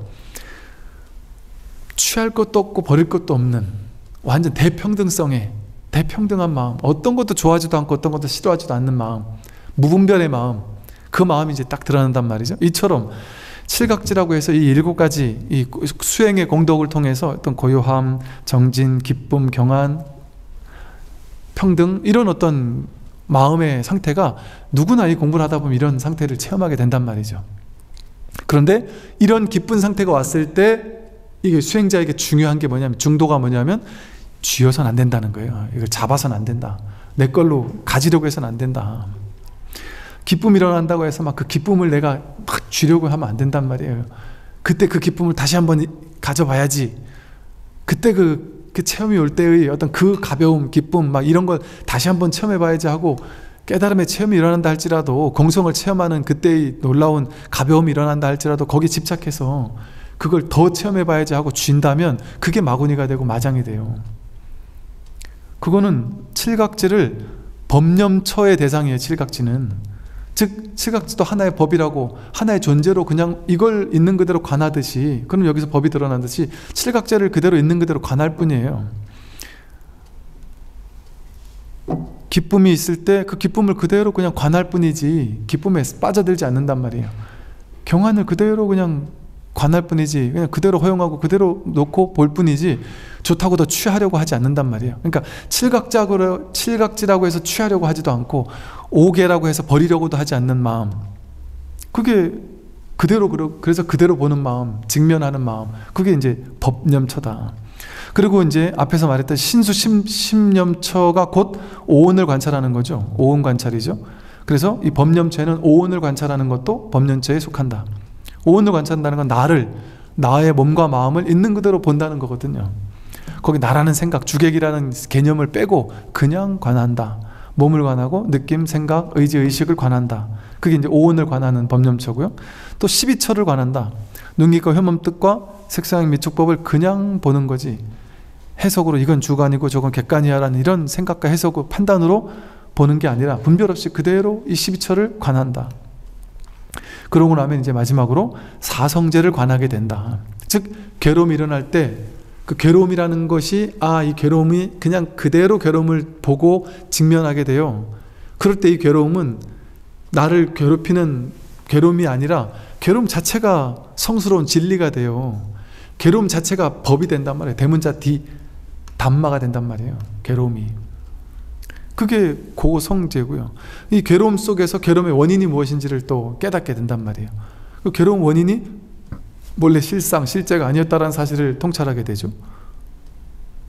취할 것도 없고 버릴 것도 없는 완전 대평등성의 대평등한 마음, 어떤 것도 좋아하지도 않고 어떤 것도 싫어하지도 않는 마음, 무분별의 마음, 그 마음이 이제 딱 드러난단 말이죠. 이처럼 칠각지라고 해서 이 7가지 이 수행의 공덕을 통해서 어떤 고요함, 정진, 기쁨, 경안, 평등, 이런 어떤 마음의 상태가 누구나 이 공부를 하다 보면 이런 상태를 체험하게 된단 말이죠. 그런데 이런 기쁜 상태가 왔을 때 이게 수행자에게 중요한 게 뭐냐면, 중도가 뭐냐면 쥐어서는 안 된다는 거예요. 이걸 잡아서는 안 된다. 내 걸로 가지려고 해서는 안 된다. 기쁨이 일어난다고 해서 막 그 기쁨을 내가 막 쥐려고 하면 안 된단 말이에요. 그때 그 기쁨을 다시 한번 가져봐야지. 그때 그 체험이 올 때의 어떤 그 가벼움, 기쁨, 막 이런 걸 다시 한번 체험해봐야지 하고, 깨달음의 체험이 일어난다 할지라도, 공성을 체험하는 그때의 놀라운 가벼움이 일어난다 할지라도 거기에 집착해서 그걸 더 체험해봐야지 하고 쥔다면 그게 마구니가 되고 마장이 돼요. 그거는 칠각지를 법념처의 대상이에요. 칠각지는. 즉 칠각지도 하나의 법이라고, 하나의 존재로 그냥 이걸 있는 그대로 관하듯이, 그럼 여기서 법이 드러나듯이 칠각지를 그대로 있는 그대로 관할 뿐이에요. 기쁨이 있을 때 그 기쁨을 그대로 그냥 관할 뿐이지 기쁨에 빠져들지 않는단 말이에요. 경안을 그대로 그냥 관할 뿐이지, 그냥 그대로 허용하고 그대로 놓고 볼 뿐이지 좋다고 더 취하려고 하지 않는단 말이에요. 그러니까 칠각지라고 해서 취하려고 하지도 않고, 오개라고 해서 버리려고도 하지 않는 마음, 그게 그대로, 그래서 그대로 보는 마음, 직면하는 마음, 그게 이제 법념처다. 그리고 이제 앞에서 말했던 신수 심념처가 곧 오온을 관찰하는 거죠. 오온 관찰이죠. 그래서 이 법념처에는 오온을 관찰하는 것도 법념처에 속한다. 오온을 관찰한다는 건 나의 몸과 마음을 있는 그대로 본다는 거거든요. 거기 나라는 생각, 주객이라는 개념을 빼고 그냥 관한다. 몸을 관하고 느낌, 생각, 의지, 의식을 관한다. 그게 이제 오온을 관하는 법념처고요. 또 12처를 관한다. 눈빛과 혐음 뜻과 색상 미촉법을 그냥 보는 거지, 해석으로 이건 주관이고 저건 객관이야라는 이런 생각과 해석, 판단으로 보는 게 아니라 분별 없이 그대로 이 12처를 관한다. 그러고 나면 이제 마지막으로 사성제를 관하게 된다. 즉 괴로움이 일어날 때 그 괴로움이라는 것이, 이 괴로움이 그냥 그대로 괴로움을 보고 직면하게 돼요. 그럴 때 이 괴로움은 나를 괴롭히는 괴로움이 아니라 괴로움 자체가 성스러운 진리가 돼요. 괴로움 자체가 법이 된단 말이에요. 대문자 담마가 된단 말이에요. 괴로움이. 그게 고성제고요. 이 괴로움 속에서 괴로움의 원인이 무엇인지를 또 깨닫게 된단 말이에요. 그 괴로움 원인이 원래 실제가 아니었다는 사실을 통찰하게 되죠.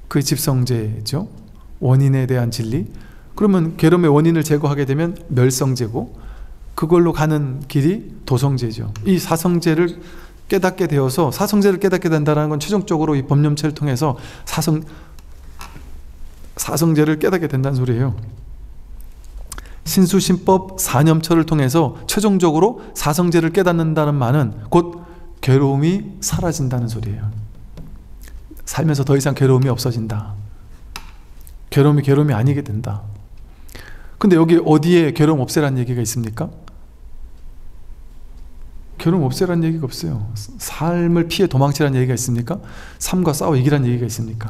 그 집성제죠. 원인에 대한 진리. 그러면 괴로움의 원인을 제거하게 되면 멸성제고, 그걸로 가는 길이 도성제죠. 이 사성제를 깨닫게 되어서, 사성제를 깨닫게 된다는 건 최종적으로 이 법념체를 통해서 사성제를 깨닫게 된다는 소리예요. 신수신법 사념처를 통해서 최종적으로 사성제를 깨닫는다는 말은 곧 괴로움이 사라진다는 소리예요. 살면서 더 이상 괴로움이 없어진다. 괴로움이 아니게 된다. 근데 여기 어디에 괴로움 없애라는 얘기가 있습니까? 괴로움 없애라는 얘기가 없어요. 삶을 피해 도망치라는 얘기가 있습니까? 삶과 싸워 이기라는 얘기가 있습니까?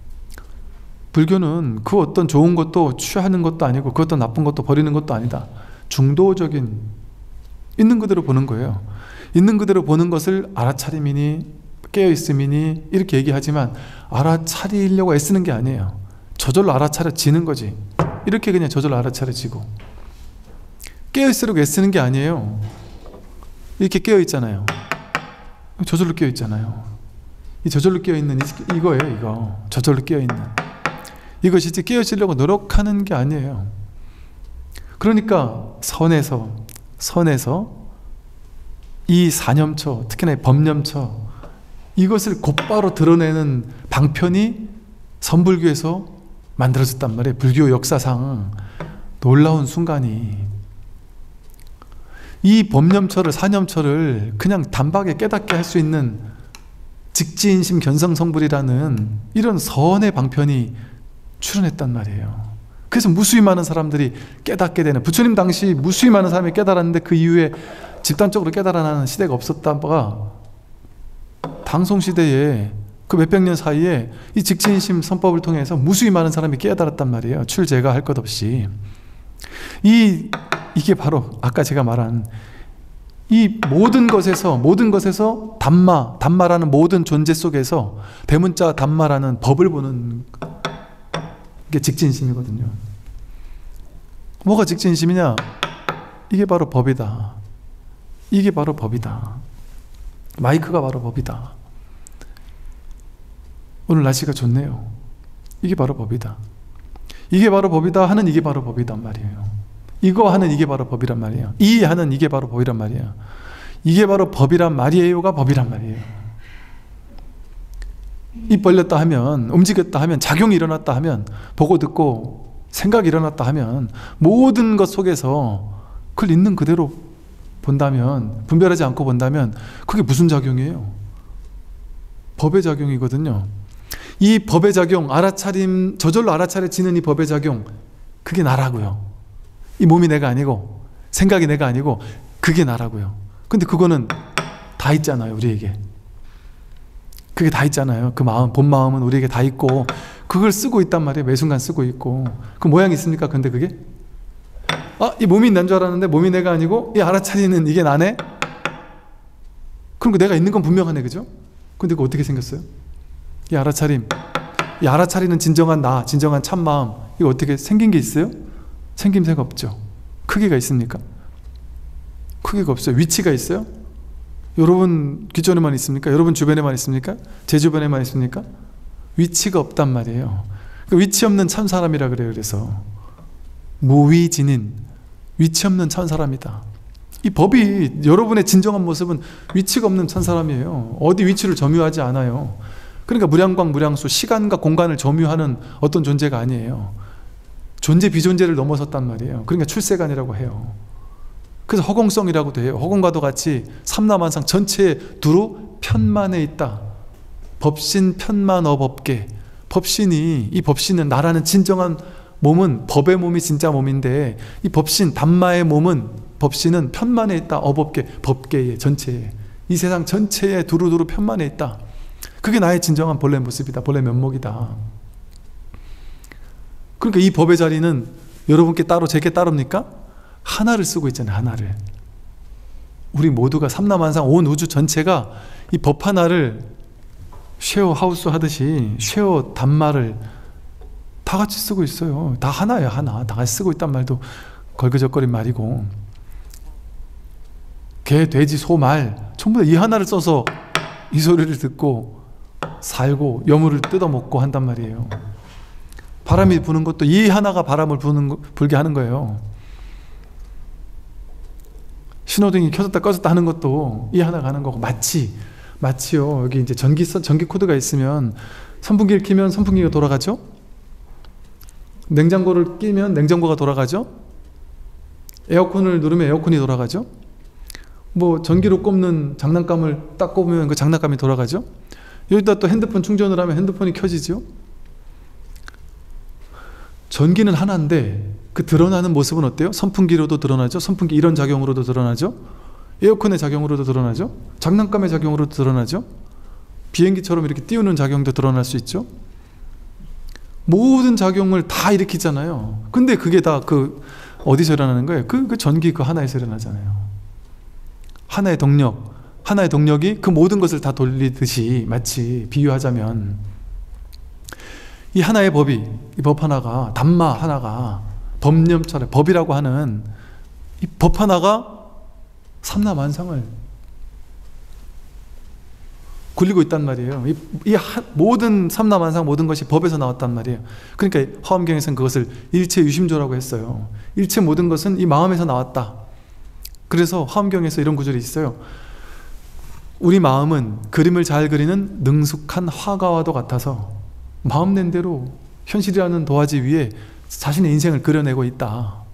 불교는 그 어떤 좋은 것도 취하는 것도 아니고 그 어떤 나쁜 것도 버리는 것도 아니다. 중도적인, 있는 그대로 보는 거예요. 있는 그대로 보는 것을 알아차림이니 깨어있음이니 이렇게 얘기하지만, 알아차리려고 애쓰는 게 아니에요. 저절로 알아차려지는 거지. 이렇게 그냥 저절로 알아차려지고, 깨어있으려고 애쓰는 게 아니에요. 이렇게 깨어있잖아요. 저절로 깨어있잖아요. 이 저절로 깨어있는 이거예요. 이거 저절로 깨어있는 이것이 이제 깨어지려고 노력하는 게 아니에요. 그러니까 선에서 이 사념처, 특히나 이 법념처, 이것을 곧바로 드러내는 방편이 선불교에서 만들어졌단 말이에요. 불교 역사상 놀라운 순간이, 이 법념처를, 사념처를 그냥 단박에 깨닫게 할 수 있는 직지인심 견성성불이라는 이런 선의 방편이 출현했단 말이에요. 그래서 무수히 많은 사람들이 깨닫게 되는, 부처님 당시 무수히 많은 사람이 깨달았는데 그 이후에 집단적으로 깨달아나는 시대가 없었던 바가, 당송시대에 그 몇백 년 사이에 이 직지인심 선법을 통해서 무수히 많은 사람이 깨달았단 말이에요. 출제가 할 것 없이. 이게 바로 아까 제가 말한 이 모든 것에서 담마라는 모든 존재 속에서 대문자 담마라는 법을 보는 게 직진심이거든요. 뭐가 직진심이냐? 이게 바로 법이다. 이게 바로 법이다. 마이크가 바로 법이다. 오늘 날씨가 좋네요. 이게 바로 법이다. 이게 바로 법이다 하는 이게 바로 법이란 말이에요. 이거 하는 이게 바로 법이란 말이에요. 이 하는 이게 바로 법이란 말이에요. 이게 바로 법이란 말이에요가 법이란 말이에요. 입 벌렸다 하면, 움직였다 하면, 작용이 일어났다 하면, 보고 듣고 생각이 일어났다 하면, 모든 것 속에서 그걸 있는 그대로 본다면, 분별하지 않고 본다면 그게 무슨 작용이에요? 법의 작용이거든요. 이 법의 작용, 알아차림, 저절로 알아차려지는 이 법의 작용, 그게 나라고요. 이 몸이 내가 아니고, 생각이 내가 아니고, 그게 나라고요. 근데 그거는 다 있잖아요, 우리에게. 그게 다 있잖아요. 그 마음, 본 마음은 우리에게 다 있고, 그걸 쓰고 있단 말이에요. 매 순간 쓰고 있고. 그 모양이 있습니까? 근데 그게? 이 몸이 난 줄 알았는데 몸이 내가 아니고, 이 알아차리는 이게 나네? 그럼 내가 있는 건 분명하네, 그죠? 근데 그거 어떻게 생겼어요? 이 알아차림, 이 알아차리는 진정한 나, 진정한 참마음, 이거 어떻게 생긴 게 있어요? 생김새가 없죠. 크기가 있습니까? 크기가 없어요. 위치가 있어요? 여러분 기존에만 있습니까? 여러분 주변에만 있습니까? 제 주변에만 있습니까? 위치가 없단 말이에요. 위치 없는 참사람이라 그래요. 그래서 무위진인, 위치 없는 참사람이다. 이 법이, 여러분의 진정한 모습은 위치가 없는 참사람이에요. 어디 위치를 점유하지 않아요. 그러니까 무량광 무량수, 시간과 공간을 점유하는 어떤 존재가 아니에요. 존재 비존재를 넘어섰단 말이에요. 그러니까 출세간이라고 해요. 그래서 허공성이라고도 해요. 허공과도 같이 삼라만상 전체에 두루 편만에 있다. 법신 편만어 법계. 법신이, 이 법신은, 나라는 진정한 몸은 법의 몸이 진짜 몸인데, 이 법신 담마의 몸은, 법신은 편만에 있다. 어법계, 법계의 전체에, 이 세상 전체에 두루두루 편만에 있다. 그게 나의 진정한 본래 모습이다. 본래 면목이다. 그러니까 이 법의 자리는 여러분께 따로, 제게 따릅니까? 하나를 쓰고 있잖아요. 하나를. 우리 모두가 삼라만상 온 우주 전체가 이 법 하나를 쉐어하우스 하듯이 쉐어 단말을 다 같이 쓰고 있어요. 다 하나예요. 하나. 다 같이 쓰고 있단 말도 걸그적거린 말이고, 개, 돼지, 소, 말 전부 다 이 하나를 써서 이 소리를 듣고 살고 여물을 뜯어먹고 한단 말이에요. 바람이 부는 것도 이 하나가 바람을 불게 하는 거예요. 신호등이 켜졌다 꺼졌다 하는 것도 이 하나가 하는 거고, 마치요. 여기 이제 전기 코드가 있으면 선풍기를 켜면 선풍기가 돌아가죠. 냉장고를 끼면 냉장고가 돌아가죠. 에어컨을 누르면 에어컨이 돌아가죠. 뭐 전기로 꼽는 장난감을 딱 꼽으면 그 장난감이 돌아가죠. 여기다 또 핸드폰 충전을 하면 핸드폰이 켜지죠. 전기는 하나인데 그 드러나는 모습은 어때요? 선풍기로도 드러나죠. 선풍기 이런 작용으로도 드러나죠. 에어컨의 작용으로도 드러나죠. 장난감의 작용으로도 드러나죠. 비행기처럼 이렇게 띄우는 작용도 드러날 수 있죠. 모든 작용을 다 일으키잖아요. 근데 그게 다 어디서 일어나는 거예요? 그 전기 그 하나에서 일어나잖아요. 하나의 동력이 그 모든 것을 다 돌리듯이, 마치 비유하자면 이 하나의 법이, 이 법 하나가, 담마 하나가 법념처럼 법이라고 하는 이 법 하나가 삼라만상을 굴리고 있단 말이에요. 모든 삼라만상 모든 것이 법에서 나왔단 말이에요. 그러니까 화엄경에서는 그것을 일체유심조라고 했어요. 일체 모든 것은 이 마음에서 나왔다. 그래서 화엄경에서 이런 구절이 있어요. 우리 마음은 그림을 잘 그리는 능숙한 화가와도 같아서 마음낸 대로 현실이라는 도화지 위에 자신의 인생을 그려내고 있다.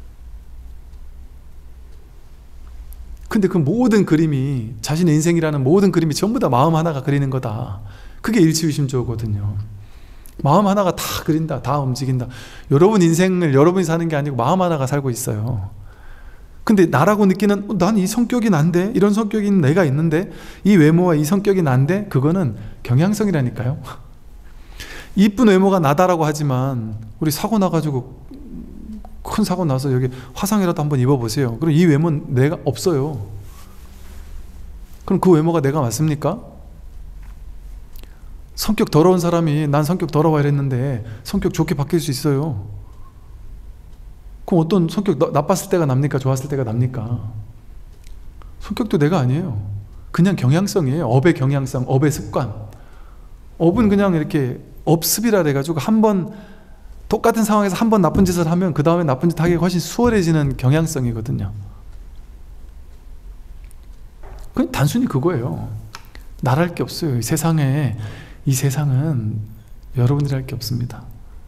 근데 그 모든 그림이, 자신의 인생이라는 모든 그림이 전부 다 마음 하나가 그리는 거다. 그게 일치유심조거든요. 마음 하나가 다 그린다, 다 움직인다. 여러분 인생을 여러분이 사는 게 아니고 마음 하나가 살고 있어요. 근데 나라고 느끼는, 난 이 성격이 난데, 이런 성격인 내가 있는데, 이 외모와 이 성격이 난데, 그거는 경향성이라니까요. 이쁜 외모가 나다라고 하지만 우리 사고 나가지고, 큰 사고 나서 여기 화상이라도 한번 입어보세요. 그럼 이 외모는 내가 없어요. 그럼 그 외모가 내가 맞습니까? 성격 더러운 사람이 난 성격 더러워 이랬는데 성격 좋게 바뀔 수 있어요. 그럼 어떤 성격 나빴을 때가 납니까? 좋았을 때가 납니까? 성격도 내가 아니에요. 그냥 경향성이에요. 업의 경향성, 업의 습관. 업은 그냥 이렇게 업습이라 해가지고 똑같은 상황에서 한 번 나쁜 짓을 하면 그 다음에 나쁜 짓 하기가 훨씬 수월해지는 경향성이거든요. 그냥 단순히 그거예요. 나랄 게 없어요. 이 세상은 여러분들이 할 게 없습니다.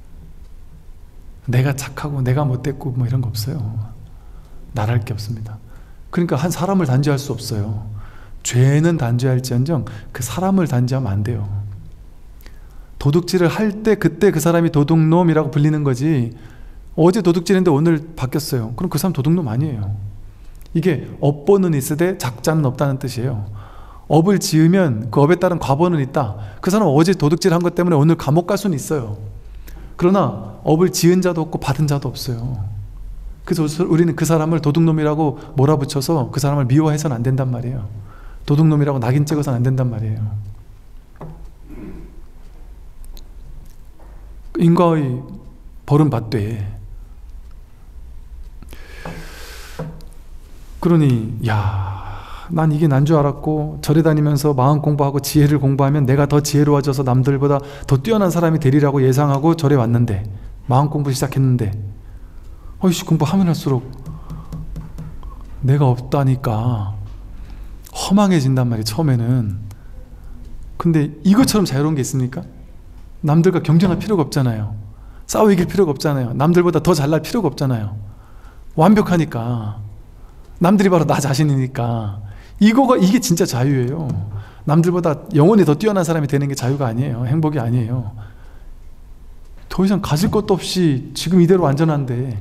내가 착하고 내가 못됐고 뭐 이런 거 없어요. 나랄 게 없습니다. 그러니까 한 사람을 단죄할 수 없어요. 죄는 단죄할지언정 그 사람을 단죄하면 안 돼요. 도둑질을 할 때 그때 그 사람이 도둑놈이라고 불리는 거지, 어제 도둑질했는데 오늘 바뀌었어요. 그럼 그 사람 도둑놈 아니에요. 이게 업보는 있으되 작자는 없다는 뜻이에요. 업을 지으면 그 업에 따른 과보는 있다. 그 사람 어제 도둑질한 것 때문에 오늘 감옥 갈 수는 있어요. 그러나 업을 지은 자도 없고 받은 자도 없어요. 그래서 우리는 그 사람을 도둑놈이라고 몰아붙여서 그 사람을 미워해서는 안 된단 말이에요. 도둑놈이라고 낙인 찍어서는 안 된단 말이에요. 인과의 벌은 받되. 그러니 난 이게 난 줄 알았고 절에 다니면서 마음 공부하고 지혜를 공부하면 내가 더 지혜로워져서 남들보다 더 뛰어난 사람이 되리라고 예상하고 절에 왔는데, 마음 공부 시작했는데 공부하면 할수록 내가 없다니까 허망해진단 말이에요, 처음에는. 근데 이것처럼 자유로운 게 있습니까? 남들과 경쟁할 필요가 없잖아요. 싸워 이길 필요가 없잖아요. 남들보다 더 잘날 필요가 없잖아요. 완벽하니까. 남들이 바로 나 자신이니까. 이게 진짜 자유예요. 남들보다 영원히 더 뛰어난 사람이 되는 게 자유가 아니에요. 행복이 아니에요. 더 이상 가질 것도 없이 지금 이대로 안전한데,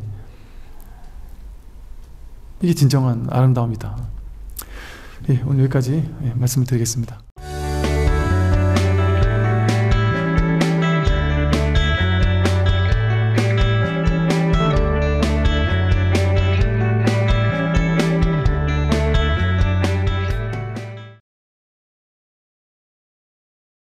이게 진정한 아름다움이다. 오늘 여기까지 말씀을 드리겠습니다.